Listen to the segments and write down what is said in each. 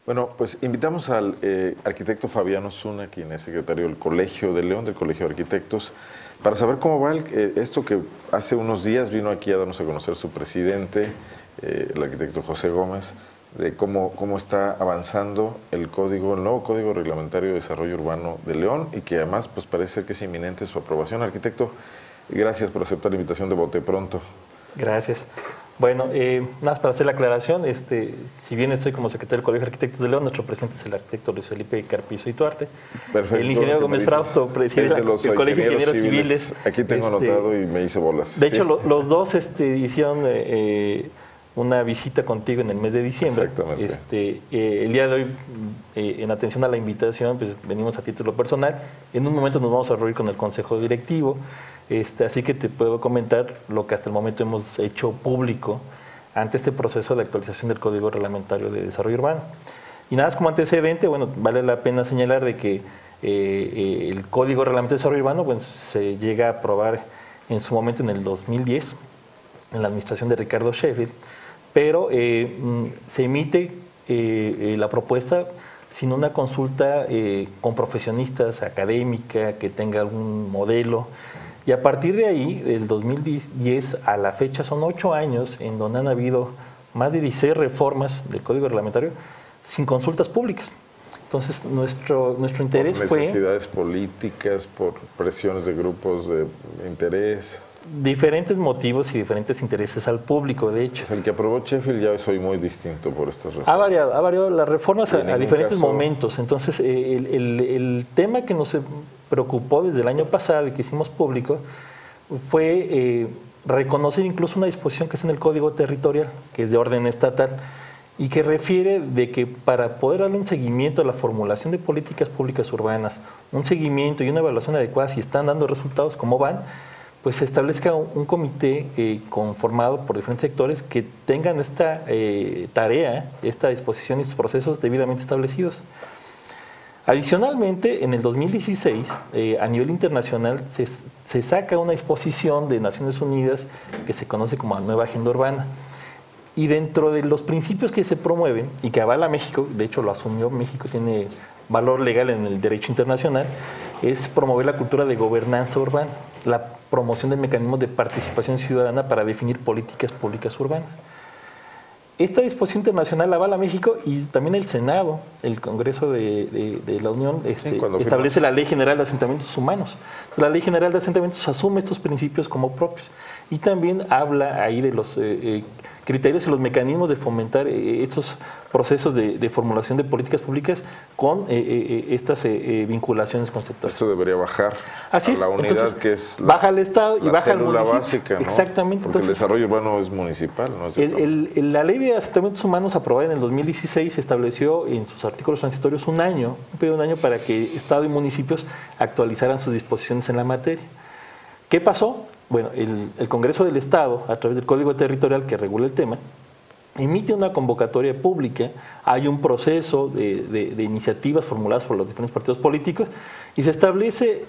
Bueno, pues invitamos al arquitecto Fabiano Zuna, quien es secretario del Colegio de León, del Colegio de Arquitectos, para saber cómo va esto que hace unos días vino aquí a darnos a conocer su presidente, el arquitecto José Gómez, de cómo está avanzando el nuevo Código Reglamentario de Desarrollo Urbano de León y que además pues parece ser que es inminente su aprobación. Arquitecto, gracias por aceptar la invitación de Bote Pronto. Gracias. Bueno, nada más para hacer la aclaración, si bien estoy como secretario del Colegio de Arquitectos de León, nuestro presidente es el arquitecto Luis Felipe Carpizo y Tuarte. Perfecto. El ingeniero Gómez Frausto preside el Colegio de Ingenieros Civiles. Aquí tengo anotado y me hice bolas. De hecho, los dos hicieron una visita contigo en el mes de diciembre. Exactamente. El día de hoy, en atención a la invitación, pues venimos a título personal. En un momento nos vamos a reunir con el Consejo Directivo. Así que te puedo comentar lo que hasta el momento hemos hecho público ante este proceso de actualización del Código Reglamentario de Desarrollo Urbano. Y nada más como antecedente, bueno, vale la pena señalar de que el Código Reglamentario de Desarrollo Urbano pues, se llega a aprobar en su momento en el 2010, en la administración de Ricardo Sheffield, pero se emite la propuesta sin una consulta con profesionistas, académica, que tenga algún modelo. Y a partir de ahí, del 2010 a la fecha, son 8 años en donde han habido más de 16 reformas del Código Reglamentario sin consultas públicas. Entonces, nuestro interés fue... Por necesidades políticas, por presiones de grupos de interés. Diferentes motivos y diferentes intereses al público, de hecho. El que aprobó Sheffield ya soy muy distinto por estas reformas. Ha variado las reformas a diferentes momentos. Entonces, el tema que nos preocupó desde el año pasado y que hicimos público fue reconocer incluso una disposición que está en el Código Territorial, que es de orden estatal, y que refiere de que para poder darle un seguimiento a la formulación de políticas públicas urbanas, un seguimiento y una evaluación adecuada si están dando resultados, cómo van, pues se establezca un comité conformado por diferentes sectores que tengan esta tarea, esta disposición y estos procesos debidamente establecidos. Adicionalmente, en el 2016, a nivel internacional, se saca una disposición de Naciones Unidas que se conoce como la Nueva Agenda Urbana. Y dentro de los principios que se promueven y que avala México, de hecho lo asumió México, tiene valor legal en el derecho internacional, es promover la cultura de gobernanza urbana, la promoción de mecanismos de participación ciudadana para definir políticas públicas urbanas. Esta disposición internacional avala México y también el Senado, el Congreso de la Unión, establece la Ley General de Asentamientos Humanos. La Ley General de Asentamientos asume estos principios como propios y también habla ahí de los criterios y los mecanismos de fomentar estos procesos de formulación de políticas públicas con estas vinculaciones conceptuales. Esto debería bajar Así a la unidad. Entonces, que es baja al Estado y baja al municipio. Básica, ¿no? Exactamente. Porque entonces, el desarrollo urbano es municipal, ¿no? La Ley de Asentamientos Humanos aprobada en el 2016 estableció en sus artículos transitorios un periodo de un año para que Estado y municipios actualizaran sus disposiciones en la materia. ¿Qué pasó? Bueno, el Congreso del Estado, a través del Código Territorial que regula el tema, emite una convocatoria pública, hay un proceso de iniciativas formuladas por los diferentes partidos políticos y se establece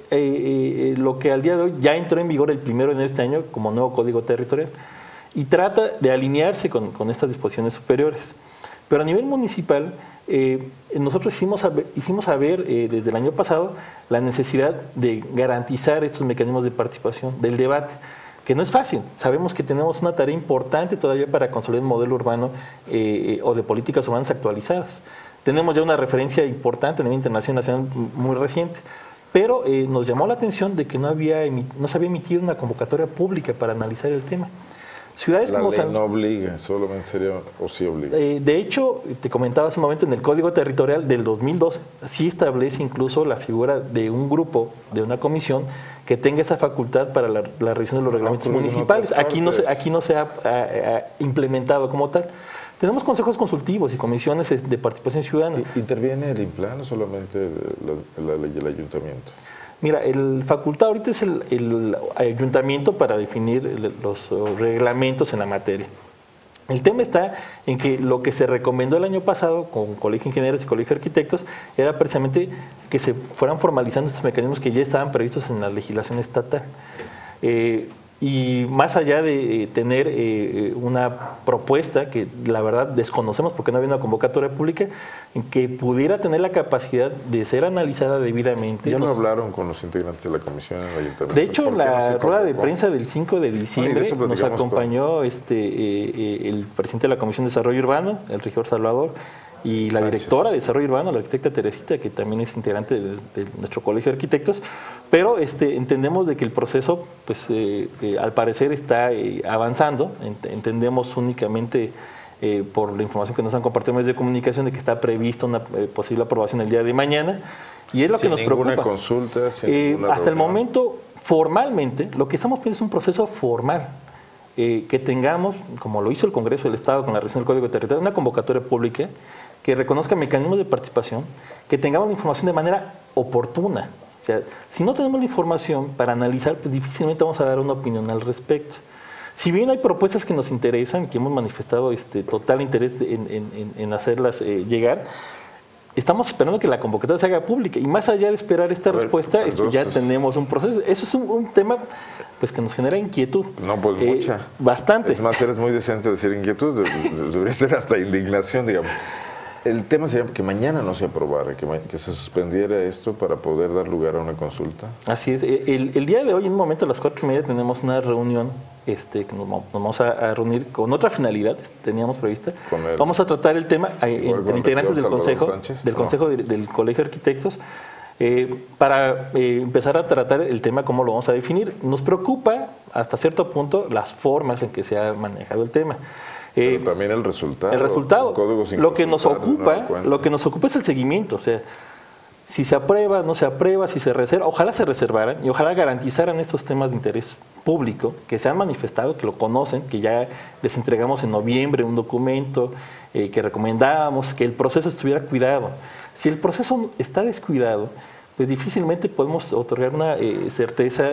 lo que al día de hoy ya entró en vigor el 1 de enero de este año como nuevo Código Territorial y trata de alinearse con estas disposiciones superiores. Pero a nivel municipal, nosotros hicimos saber desde el año pasado la necesidad de garantizar estos mecanismos de participación, del debate, que no es fácil. Sabemos que tenemos una tarea importante todavía para consolidar un modelo urbano o de políticas urbanas actualizadas. Tenemos ya una referencia importante a nivel internacional y nacional muy reciente, pero nos llamó la atención de que no se había emitido una convocatoria pública para analizar el tema. Ciudades la como ley no obliga, solamente sería o sí obliga. De hecho, te comentaba hace un momento, en el Código Territorial del 2012 sí establece incluso la figura de un grupo, de una comisión que tenga esa facultad para la revisión de los reglamentos municipales. Aquí no se ha implementado como tal. Tenemos consejos consultivos y comisiones de participación ciudadana. ¿Interviene el INPLAN o solamente la ley del ayuntamiento? Mira, el facultad ahorita es el ayuntamiento para definir los reglamentos en la materia. El tema está en que lo que se recomendó el año pasado con Colegio de Ingenieros y Colegio de Arquitectos era precisamente que se fueran formalizando estos mecanismos que ya estaban previstos en la legislación estatal. Y más allá de tener una propuesta que la verdad desconocemos porque no había una convocatoria pública, en que pudiera tener la capacidad de ser analizada debidamente. ¿Ya no hablaron con los integrantes de la comisión en el ayuntamiento? De hecho, en la rueda de prensa del 5 de diciembre nos acompañó el presidente de la Comisión de Desarrollo Urbano, el regidor Salvador, y la directora de Desarrollo Urbano, la arquitecta Teresita, que también es integrante de nuestro Colegio de Arquitectos, pero entendemos de que el proceso, pues al parecer está avanzando, entendemos únicamente por la información que nos han compartido medios de comunicación de que está prevista una posible aprobación el día de mañana, y es lo que nos preocupa. Sin ninguna consulta, sin ninguna hasta reunión. El momento, formalmente, lo que estamos pidiendo es un proceso formal. Que tengamos, como lo hizo el Congreso del Estado con la revisión del Código Territorial, una convocatoria pública que reconozca mecanismos de participación, que tengamos la información de manera oportuna. O sea, si no tenemos la información para analizar, pues difícilmente vamos a dar una opinión al respecto. Si bien hay propuestas que nos interesan, que hemos manifestado total interés en hacerlas llegar, estamos esperando que la convocatoria se haga pública y más allá de esperar esta respuesta, ya tenemos un proceso. Eso es un tema pues que nos genera inquietud. No, pues mucha. Bastante. Es más, eres muy decente decir inquietud, debería ser hasta indignación, digamos. El tema sería que mañana no se aprobara, que se suspendiera esto para poder dar lugar a una consulta. Así es. El día de hoy, en un momento a las 4:30, tenemos una reunión que nos vamos a reunir con otra finalidad, teníamos prevista. Vamos a tratar el tema entre integrantes del Consejo, del Colegio de Arquitectos, para empezar a tratar el tema, cómo lo vamos a definir. Nos preocupa hasta cierto punto las formas en que se ha manejado el tema. Pero también el resultado. El resultado. Lo que nos ocupa es el seguimiento. O sea, si se aprueba, no se aprueba, si se reserva, ojalá se reservaran y ojalá garantizaran estos temas de interés público que se han manifestado, que lo conocen, que ya les entregamos en noviembre un documento que recomendábamos, que el proceso estuviera cuidado. Si el proceso está descuidado, pues difícilmente podemos otorgar una certeza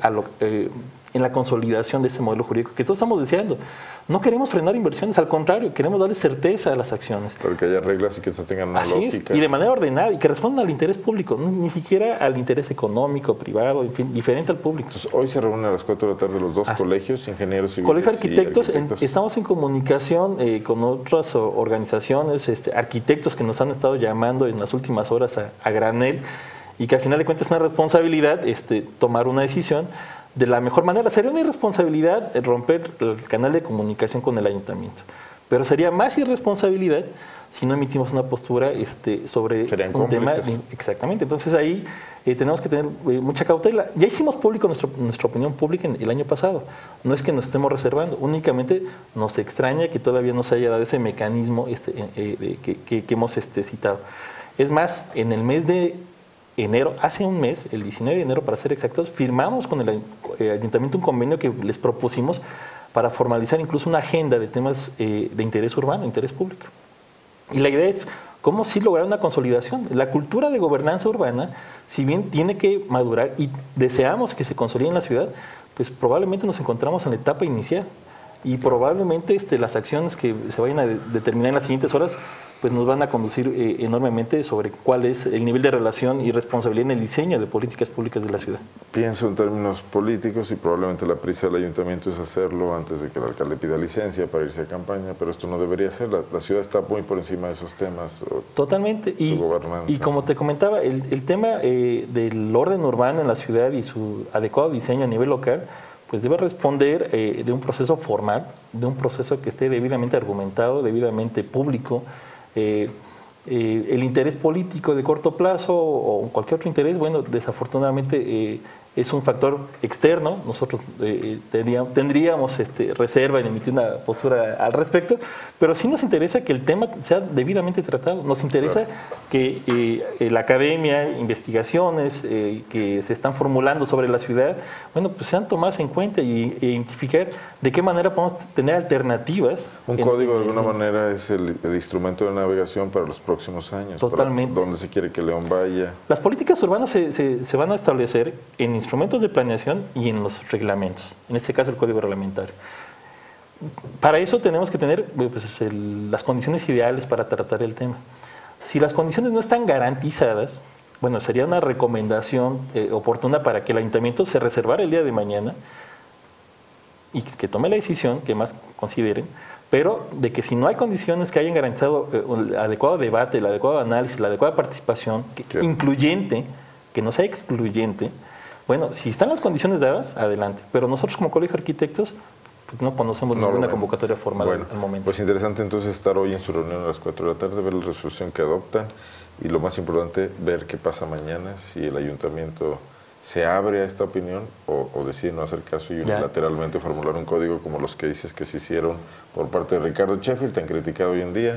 en la consolidación de ese modelo jurídico que todos estamos deseando. No queremos frenar inversiones, al contrario, queremos darle certeza a las acciones. Pero que haya reglas y que estas tengan una lógica. Y de manera ordenada y que respondan al interés público, ni siquiera al interés económico, privado, en fin, diferente al público. Entonces, hoy se reúnen a las 4 de la tarde los dos colegios, ingenieros civiles. Colegio de Arquitectos, estamos en comunicación con otras organizaciones, arquitectos que nos han estado llamando en las últimas horas a granel y que al final de cuentas es una responsabilidad tomar una decisión de la mejor manera. Sería una irresponsabilidad romper el canal de comunicación con el ayuntamiento, pero sería más irresponsabilidad si no emitimos una postura sobre un tema. Exactamente, entonces ahí tenemos que tener mucha cautela. Ya hicimos público nuestra opinión pública el año pasado, no es que nos estemos reservando, únicamente nos extraña que todavía no se haya dado ese mecanismo que hemos citado. Es más, en el mes de enero, hace un mes, el 19 de enero para ser exactos, firmamos con el ayuntamiento un convenio que les propusimos para formalizar incluso una agenda de temas de interés urbano, interés público. Y la idea es cómo sí lograr una consolidación. La cultura de gobernanza urbana, si bien tiene que madurar y deseamos que se consolide en la ciudad, pues probablemente nos encontramos en la etapa inicial y probablemente las acciones que se vayan a determinar en las siguientes horas pues nos van a conducir enormemente sobre cuál es el nivel de relación y responsabilidad en el diseño de políticas públicas de la ciudad. Pienso en términos políticos y probablemente la prisa del ayuntamiento es hacerlo antes de que el alcalde pida licencia para irse a campaña, pero esto no debería ser. La ciudad está muy por encima de esos temas. Totalmente. Y como te comentaba, el tema del orden urbano en la ciudad y su adecuado diseño a nivel local, pues debe responder de un proceso formal, de un proceso que esté debidamente argumentado, debidamente público. El interés político de corto plazo o cualquier otro interés, bueno, desafortunadamente es un factor externo. Nosotros tendríamos reserva en emitir una postura al respecto, pero sí nos interesa que el tema sea debidamente tratado. Nos interesa que la academia, investigaciones que se están formulando sobre la ciudad, bueno, pues sean tomadas en cuenta y identificar de qué manera podemos tener alternativas. Un código de alguna manera es el instrumento de navegación para los próximos años. Totalmente. ¿Dónde se quiere que León vaya? Las políticas urbanas se van a establecer en instrumentos de planeación y en los reglamentos, en este caso el código reglamentario. Para eso tenemos que tener las condiciones ideales para tratar el tema. Si las condiciones no están garantizadas, bueno, sería una recomendación oportuna para que el ayuntamiento se reservara el día de mañana y que tome la decisión que más consideren, pero de que si no hay condiciones que hayan garantizado el adecuado debate, el adecuado análisis, la adecuada participación, incluyente, que no sea excluyente, bueno, si están las condiciones dadas, adelante. Pero nosotros como Colegio de Arquitectos pues no conocemos ninguna convocatoria formal al momento. Pues interesante entonces estar hoy en su reunión a las 4 de la tarde, ver la resolución que adoptan y lo más importante, ver qué pasa mañana, si el ayuntamiento se abre a esta opinión o decide no hacer caso y unilateralmente formular un código como los que dices que se hicieron por parte de Ricardo Sheffield, tan criticado hoy en día,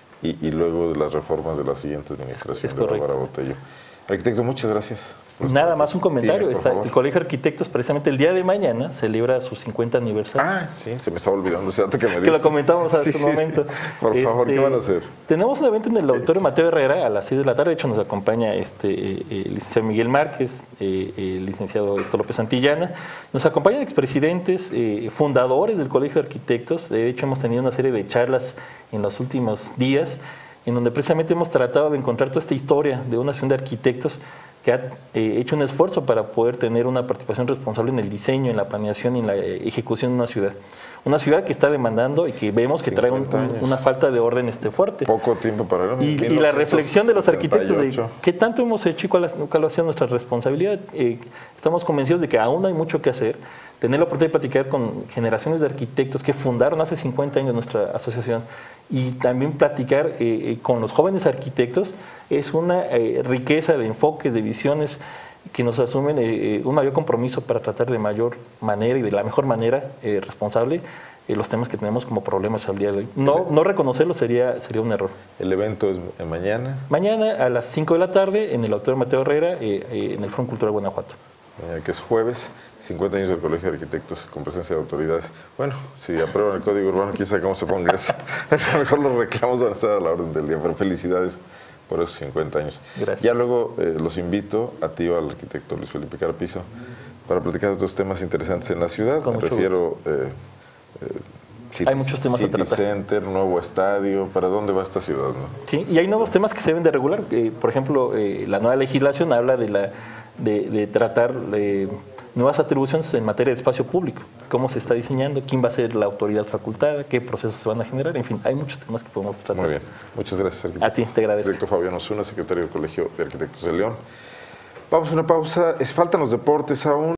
y luego de las reformas de la siguiente administración de Bárbara Botello. Arquitecto, muchas gracias. Nada más un comentario. El Colegio de Arquitectos, precisamente el día de mañana, celebra su 50 aniversario. Ah, sí, se me estaba olvidando ese dato que me diste. Que lo comentamos hace un momento. Sí. Por favor, ¿qué van a hacer? Tenemos un evento en el Auditorio Mateo Herrera a las 6 de la tarde. De hecho, nos acompaña el licenciado Miguel Márquez, el licenciado Héctor López Santillana. Nos acompañan expresidentes, fundadores del Colegio de Arquitectos. De hecho, hemos tenido una serie de charlas en los últimos días, en donde precisamente hemos tratado de encontrar toda esta historia de una asociación de arquitectos que ha hecho un esfuerzo para poder tener una participación responsable en el diseño, en la planeación y en la ejecución de una ciudad. Una ciudad que está demandando y que vemos que trae una falta de orden fuerte. Poco tiempo para y la reflexión de los arquitectos de qué tanto hemos hecho y cuál ha sido nuestra responsabilidad. Estamos convencidos de que aún hay mucho que hacer. Tener la oportunidad de platicar con generaciones de arquitectos que fundaron hace 50 años nuestra asociación y también platicar con los jóvenes arquitectos es una riqueza de enfoques, de visiones que nos asumen un mayor compromiso para tratar de mayor manera y de la mejor manera responsable los temas que tenemos como problemas al día de hoy. No reconocerlo sería un error. ¿El evento es mañana? Mañana a las 5 de la tarde en el Auditorio Mateo Herrera, en el Foro Cultural Guanajuato. Que es jueves, 50 años del Colegio de Arquitectos con presencia de autoridades. Bueno, si aprueban el Código Urbano, quién sabe cómo se ponga eso. A lo mejor los reclamos van a estar a la orden del día, pero felicidades por esos 50 años. Gracias. Ya luego los invito a ti o al arquitecto Luis Felipe Carpizo para platicar de otros temas interesantes en la ciudad. Con Me refiero hay muchos temas a tratar. City Center, nuevo estadio, ¿para dónde va esta ciudad? ¿No? Sí, y hay nuevos temas que se deben de regular. Por ejemplo, la nueva legislación habla de tratar nuevas atribuciones en materia de espacio público. Cómo se está diseñando, quién va a ser la autoridad facultada, qué procesos se van a generar. En fin, hay muchos temas que podemos tratar. Muy bien. Muchas gracias, arquitecto. A ti, te agradezco. Arquitecto Fabián Osuna, secretario del Colegio de Arquitectos de León. Vamos a una pausa. Faltan los deportes aún.